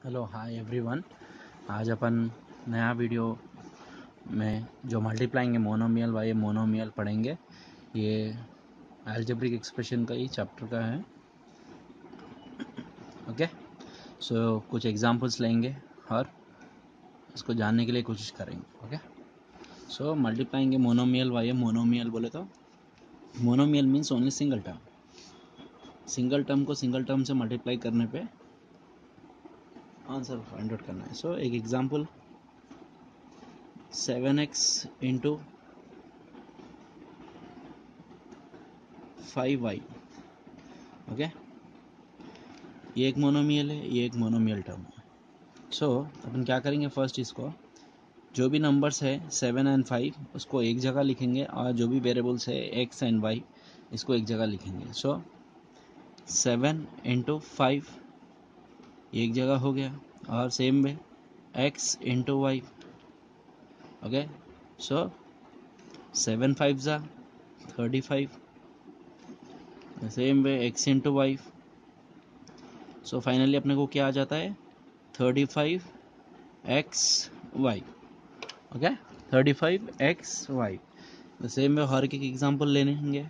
Hello hi everyone. आज अपन नया video में जो मल्टीप्लाइंग मोनोमियल बाय मोनोमियल पढ़ेंगे। ये अलजेब्रिक एक्सप्रेशन का ही चैप्टर का है। ओके, सो कुछ एग्जांपल्स लेंगे और इसको जानने के लिए कोशिश करेंगे। Okay, so multiplying monomial by monomial बोले तो monomial means only single term. Single term को सिंगल टर्म से मल्टीप्लाई करने पे आंसर फाइंड आउट करना है। सो एक example 7x into 5y। Okay, ये एक मोनोमियल है, ये एक मोनोमियल टर्म है। सो अपन क्या करेंगे, फर्स्ट इसको जो भी नंबर्स है 7 एंड 5 उसको एक जगह लिखेंगे और जो भी वेरिएबल्स है x एंड y इसको एक जगह लिखेंगे। सो 7 इंटू 5 एक जगह हो गया और same way x into y. Okay, so 7 5 ज़ा 35, same way x into y. So finally अपने को क्या आ जाता है 35xy। Okay, 35xy। Same way हर एक एग्जांपल लेंगे।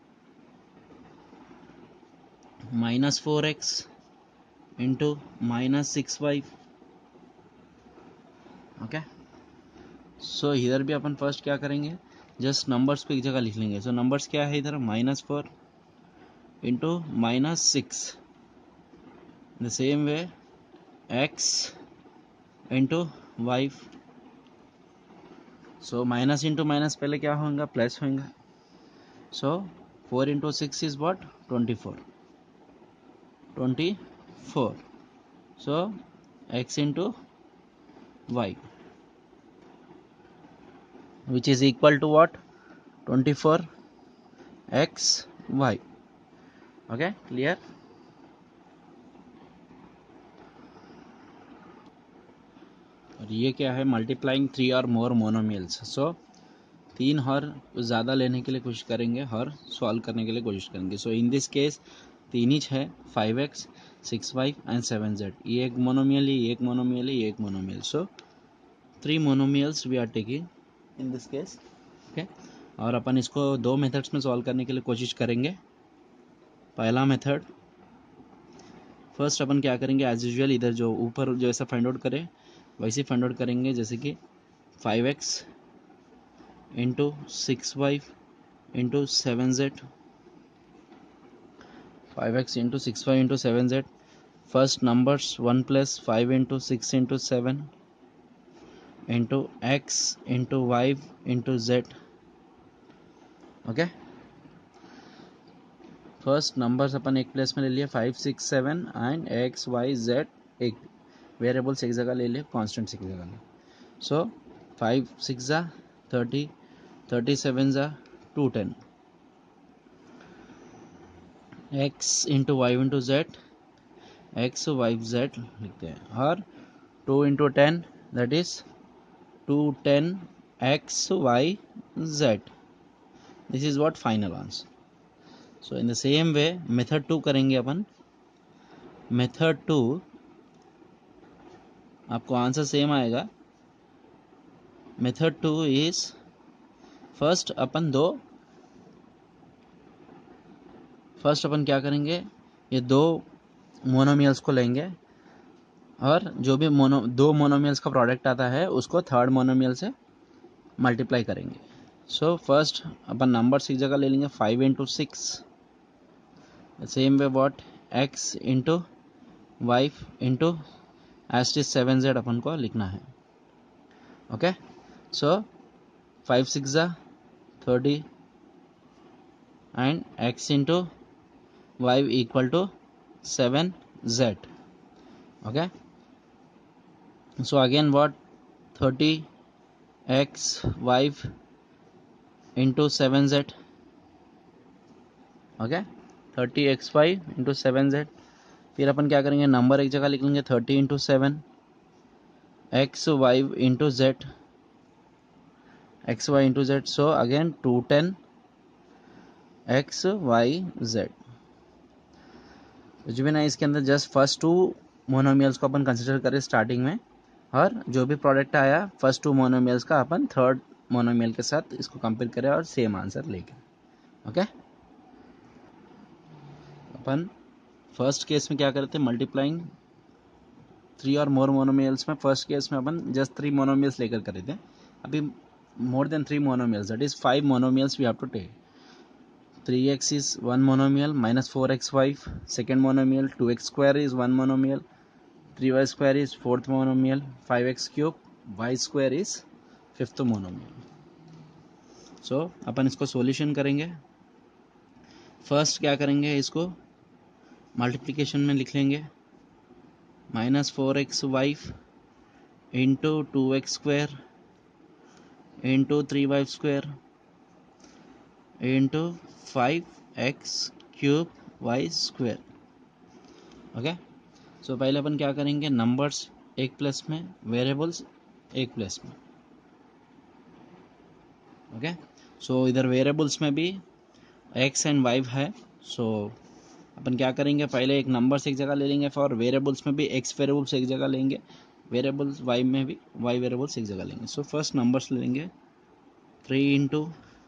-4x into -6y। ओके, सो इधर भी अपन फर्स्ट क्या करेंगे, जस्ट नंबर्स को एक जगह लिख लेंगे। सो नंबर्स क्या है इधर, -4 into -6। The same way x into y. So minus into minus पहले क्या होगा, प्लस होगा। So 4 into 6 is what 24। So x into y which is equal to what 24xy। Okay, clear. और ये क्या है, मल्टीप्लाइंग 3 और मोर मोनोमियल्स। सो 3 और ज़्यादा लेने के लिए कोशिश करेंगे और सॉल्व करने के लिए कोशिश करेंगे। सो इन दिस केस 3 ही है, 5x 6y एंड 7z। ये एक मोनोमियल है, ये एक मोनोमियल है, ये एक monomial. So 3 monomials we are taking in this case. Okay, और अपन इसको 2 मेथड्स में सॉल्व करने के लिए कोशिश करेंगे। पहला मेथड, फर्स्ट अपन क्या करेंगे, एज यूजुअल इधर जो ऊपर जैसा फाइंड आउट करें वैसे फाइंड आउट करेंगे। जैसे कि 5x into 6y into 7z। 5x into 6y into 7z। First numbers 1 plus 5 into 6 into 7 into x into y into z। Okay, first numbers अपन एक प्लेस में ले लिए 5 6 7 एंड x y z। एक variables एक जगह ले लिए, कॉन्स्टेंट्स एक जगह ले। सो 5 6 ज़ा 30, 37 ज़ा 210। x into y into z, x y z लिखते हैं। और 2 into 10 that is 210 x y z। This is what final answer. So in the same way method 2 करेंगे अपन। मेथड 2 आपको आंसर सेम आएगा। मेथड 2 इज फर्स्ट अपन क्या करेंगे, ये 2 मोनोमियल्स को लेंगे और जो भी दो मोनोमियल्स का प्रोडक्ट आता है उसको थर्ड मोनोमियल से मल्टीप्लाई करेंगे। सो फर्स्ट अपन नंबर्स की जगह ले लेंगे 5 into 6। Same way what x into y into एस्टिस 7z अपन को लिखना है। ओके, सो 5 6 ज़ा 30 and x into y equal to 7z। Okay, so again what 30x y into 7z। Okay, 30xy into 7z। फिर अपन क्या करेंगे, नंबर एक जगह लिख लेंगे 30 into 7 x y into z, x y into z. So again 210 x y z. कुछ भी नहीं, इसके अंदर जस्ट फर्स्ट 2 मोनोमियल्स को अपन कंसिडर करें स्टार्टिंग में, और जो भी प्रोडक्ट आया फर्स्ट 2 मोनोमियल्स का अपन थर्ड मोनोमियल के साथ इसको कंपेयर करें और सेम आंसर लेके। ओके, अपन फर्स्ट केस में क्या करते हैं, मल्टीप्लाइंग 3 और मोर मोनोमियल्स में फर्स्ट केस में अपन जस्ट 3 मोनोमियल्स लेकर करे थे। अभी more than 3 monomials, that is 5 monomials we have to take. 3x is one monomial, minus 4xy second monomial, 2x square is one monomial, 3y square is fourth monomial, 5x cube y square is fifth monomial. So अपन इसको solution करेंगे। First क्या करेंगे, इसको multiplication में लिख लेंगे, minus 4xy into 2x square into 3y square into 5x cube y square. Okay, so पहले अपन क्या करेंगे, नंबर्स एक प्लस में, वेरिएबल्स एक प्लस में। ओके, सो इधर वेरिएबल्स में भी x एंड y है। सो अपन क्या करेंगे, पहले एक नंबर्स एक जगह ले लेंगे, फॉर वेरिएबल्स में भी x वेरिएबल्स एक जगह लेंगे, वेरिएबल्स y में भी y वेरिएबल्स एक जगह लेंगे। सो फर्स्ट नंबर्स लेंगे, 3 into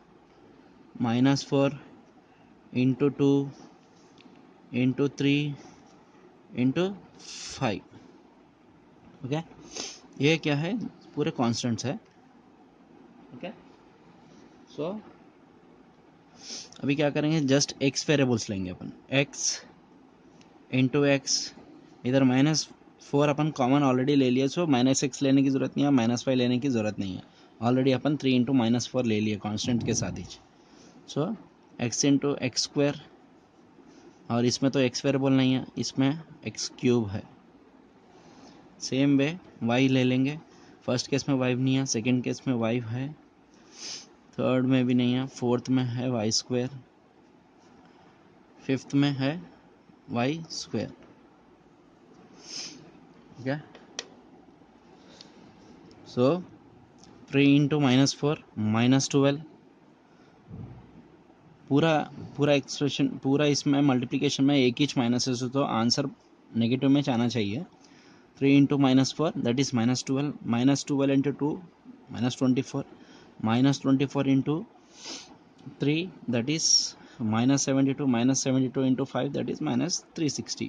-4 into 2 into 3 into 5। Okay, ये क्या है, पूरे कॉन्स्टेंट्स है। ओके, सो अभी क्या करेंगे, जस्ट x वेरिएबल्स लेंगे अपन, x इंटू एक्स, इधर -4 अपन कॉमन ऑलरेडी ले लिया, सो -x लेने की ज़रूरत नहीं है, -5 लेने की ज़रूरत नहीं है, ऑलरेडी अपन 3 इंटू -4 ले लिए कांस्टेंट के साथ ही। So x into x square, और इसमें तो x वेरिएबल नहीं है, इसमें x क्यूब है। सेम वे y ले लेंगे, फर्स्ट केस में y नहीं है, सेकेंड केस में y है, थर्ड में भी नहीं है, फोर्थ में है y स्क्वायर, फिफ्थ में है y square. Okay, so 3 into -4 -12, पूरा एक्सप्रेशन पूरा इसमें मल्टीप्लिकेशन में एक ही माइनस है, तो आंसर नेगेटिव में जाना चाहिए। 3 into -4 that is -12, -12 into 2 -24, -24 into 3 that is -72, -72 into 5 that is -360,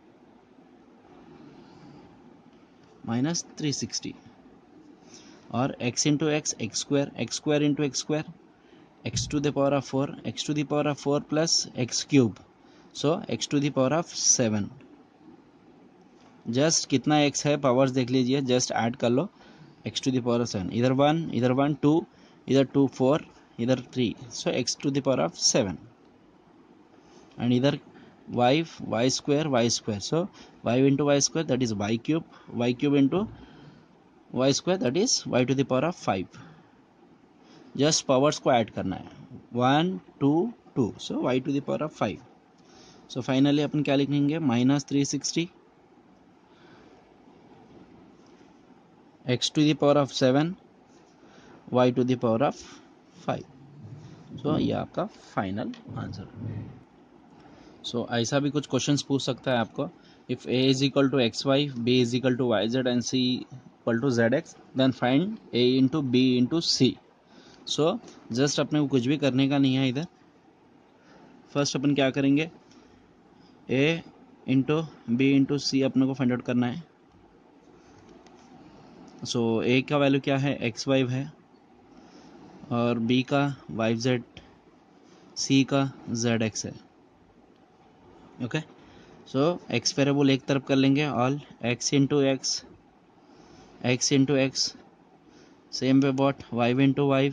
-360, और x into x square, x square into x square, x to the power of 4, x to the power of 4 plus x cube, so x to the power of 7। Just कितना x है powers देख लीजिए, just add कर लो, x to the power of 7, इधर 1 2, इधर 2 4, इधर 3, so x to the power of 7, and इधर y square, so y into y square that is y cube into y square that is y to the power of 5। Just powers को add करना है, 1 2 2, so y to the power of 5। So finally अपन क्या लिखेंगे, -360 x to the power of 7 y to the power of 5। So ये आपका final answer. सो ऐसा भी कुछ क्वेश्चंस पूछ सकता है आपको, if a is equal to xy, b is equal to yz and c equal to zx, then find a into b into c। So just अपने को कुछ भी करने का नहीं है इधर। फर्स्ट अपन क्या करेंगे, a into b into c अपने को फाइंड आउट करना है। सो a का वैल्यू क्या है, xy है, और b का yz, c का zx है। ओके, सो x वेरिएबल एक तरफ कर लेंगे, all x into x, x into x, same way both y into y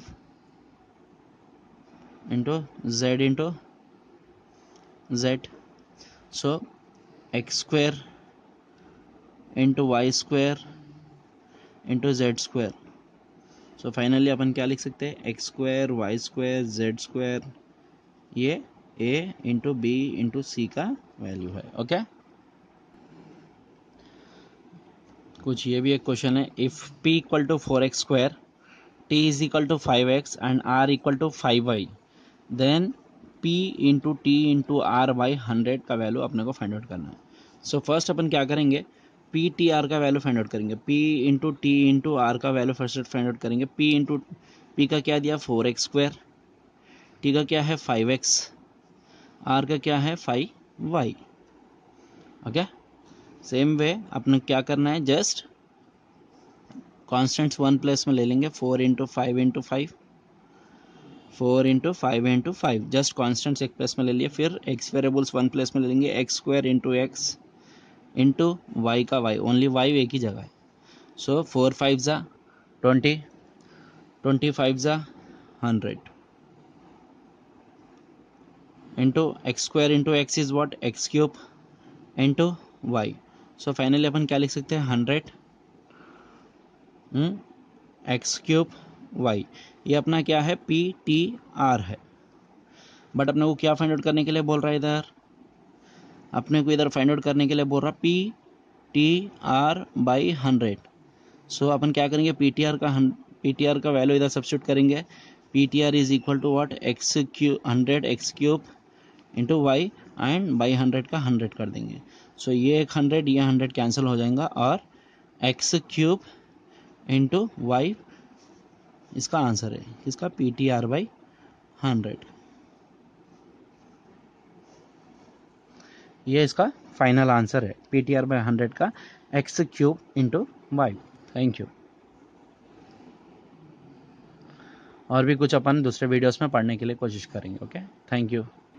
into z into z, so x square into y square into z square। so finally अपन क्या लिख सकते हैं, x square y square z square, ये a into b into c का value है। Okay, कुछ ये भी एक क्वेश्चन है, if p equal to 4x square, t is equal to 5x and r equal to 5y, then p into t into r by 100 का value अपने को फाइंड आउट करना है। सो फर्स्ट अपन क्या करेंगे, पी टी आर का value find out करेंगे, p into t into r का वैल्यू फर्स्ट फाइंड आउट करेंगे। पी इंटू पी का क्या दिया 4x², टी का क्या है 5x, आर का क्या है 5y। ओके, सेम वे अपने क्या करना है, जस्ट कॉन्स्टेंट्स वन प्लेस में ले लेंगे, 4 into 5 into 5, 4 into 5 into 5, just constants एक प्लेस में ले लिए। फिर एक्स वेरिएबल्स वन प्लेस में ले लेंगे, x² into x into y का वाई, ओनली वाई एक ही जगह है। सो 4 5 ज़ा 20, 25 ज़ा 100 into x² into x is what x³ into y. So finally अपन क्या लिख सकते हैं 100 x³ वाई। ये अपना क्या है पी टी आर है। बट अपने को क्या फाइंड आउट करने के लिए बोल रहा है इधर, अपने को इधर फाइंड आउट करने के लिए बोल रहा p t r by 100। So अपन क्या करेंगे पी टी आर का वैल्यू इधर सब्स्टिट्यूट करेंगे। P t r is equal to what 100 x³ into y and by 100 का 100 कर देंगे। सो ये एक 100 ये 100 कैंसिल हो जाएगा और x³ इंटू वाई इसका आंसर है, इसका पी टी आर बाई 100। ये इसका फाइनल आंसर है पी टी आर बाई 100 का x³ into Y. Thank you. और भी कुछ अपन दूसरे वीडियोस में पढ़ने के लिए कोशिश करेंगे। Okay, thank you.